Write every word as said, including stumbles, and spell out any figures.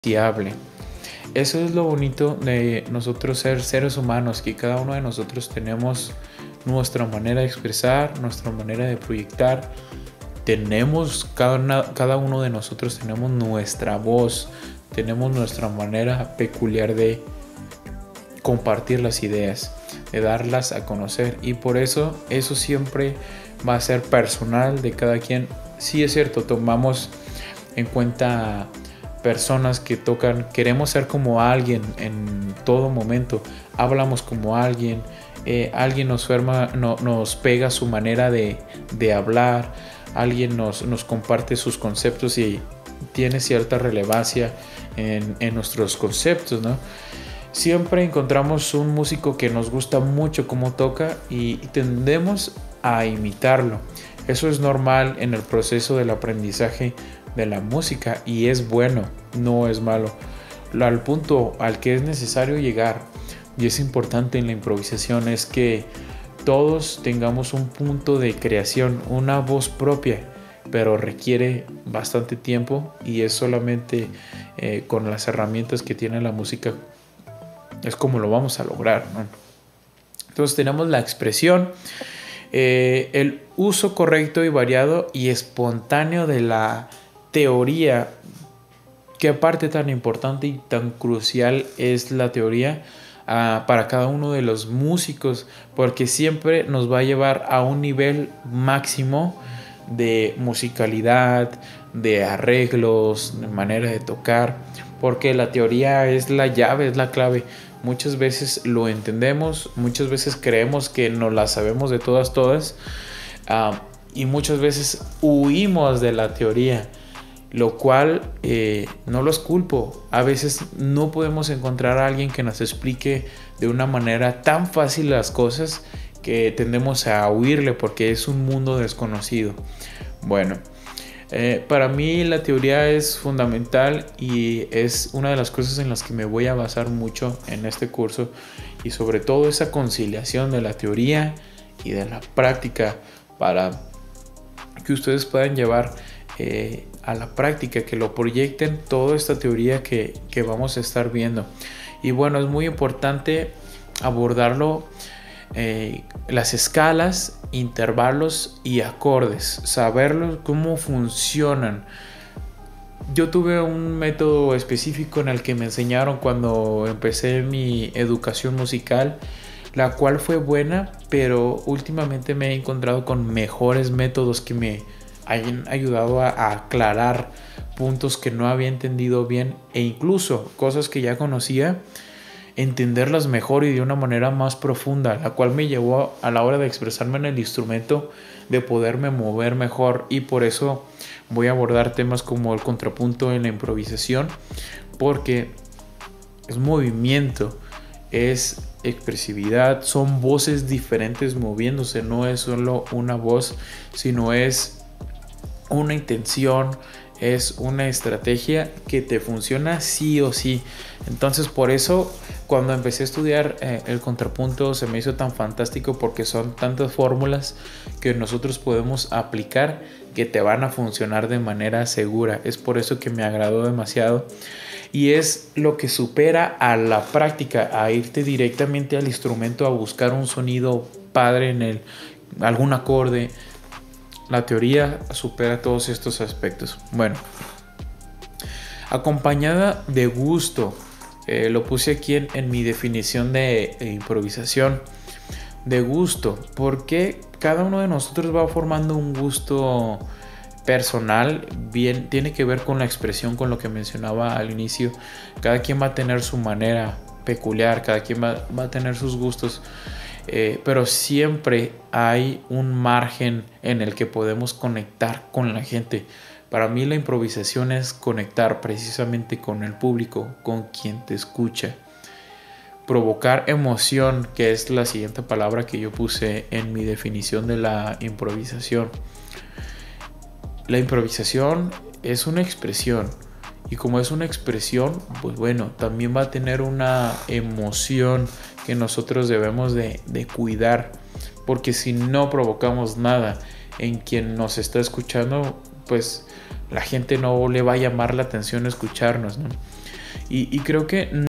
hable. Eso es lo bonito de nosotros ser seres humanos, que cada uno de nosotros tenemos nuestra manera de expresar, nuestra manera de proyectar. Tenemos, cada, una, cada uno de nosotros tenemos nuestra voz, tenemos nuestra manera peculiar de compartir las ideas, de darlas a conocer, y por eso eso siempre va a ser personal de cada quien. Sí, es cierto, tomamos en cuenta personas que tocan, queremos ser como alguien en todo momento, hablamos como alguien, eh, alguien nos, forma, no, nos pega su manera de, de hablar, alguien nos, nos comparte sus conceptos y tiene cierta relevancia en, en nuestros conceptos, ¿no? Siempre encontramos un músico que nos gusta mucho cómo toca y tendemos a imitarlo. Eso es normal en el proceso del aprendizaje de la música y es bueno, no es malo. Al punto al que es necesario llegar, y es importante en la improvisación, es que todos tengamos un punto de creación, una voz propia, pero requiere bastante tiempo y es solamente eh, con las herramientas que tiene la música es como lo vamos a lograr, ¿no? Entonces tenemos la expresión, eh, el uso correcto y variado y espontáneo de la teoría. Qué parte tan importante y tan crucial es la teoría uh, para cada uno de los músicos, porque siempre nos va a llevar a un nivel máximo de musicalidad, de arreglos, de manera de tocar, porque la teoría es la llave, es la clave. Muchas veces lo entendemos, muchas veces creemos que nos la sabemos de todas, todas, uh, y muchas veces huimos de la teoría, lo cual eh, no los culpo. A veces no podemos encontrar a alguien que nos explique de una manera tan fácil las cosas que tendemos a huirle porque es un mundo desconocido. Bueno, eh, para mí la teoría es fundamental y es una de las cosas en las que me voy a basar mucho en este curso, y sobre todo esa conciliación de la teoría y de la práctica para que ustedes puedan llevar eh, a la práctica, que lo proyecten toda esta teoría que, que vamos a estar viendo. Y bueno, es muy importante abordarlo, eh, las escalas, intervalos y acordes, saberlos cómo funcionan. Yo tuve un método específico en el que me enseñaron cuando empecé mi educación musical, la cual fue buena, pero últimamente me he encontrado con mejores métodos que me hayan ayudado a, a aclarar puntos que no había entendido bien, e incluso cosas que ya conocía, entenderlas mejor y de una manera más profunda, la cual me llevó a la hora de expresarme en el instrumento, de poderme mover mejor. Y por eso voy a abordar temas como el contrapunto en la improvisación, porque es movimiento, es expresividad, son voces diferentes moviéndose, no es solo una voz, sino es una intención, es una estrategia que te funciona sí o sí. Entonces por eso cuando empecé a estudiar eh, el contrapunto se me hizo tan fantástico, porque son tantas fórmulas que nosotros podemos aplicar que te van a funcionar de manera segura. Es por eso que me agradó demasiado, y es lo que supera a la práctica, a irte directamente al instrumento a buscar un sonido padre en el, algún acorde. La teoría supera todos estos aspectos. Bueno, acompañada de gusto. Eh, lo puse aquí en, en mi definición de, de improvisación. De gusto, porque cada uno de nosotros va formando un gusto personal. Bien, tiene que ver con la expresión, con lo que mencionaba al inicio. Cada quien va a tener su manera peculiar, cada quien va, va a tener sus gustos. Eh, pero siempre hay un margen en el que podemos conectar con la gente. Para mí la improvisación es conectar precisamente con el público, con quien te escucha. Provocar emoción, que es la siguiente palabra que yo puse en mi definición de la improvisación. La improvisación es una expresión, y como es una expresión, pues bueno, también va a tener una emoción que nosotros debemos de, de cuidar, porque si no provocamos nada en quien nos está escuchando, pues la gente no le va a llamar la atención escucharnos, ¿no? Y, y creo que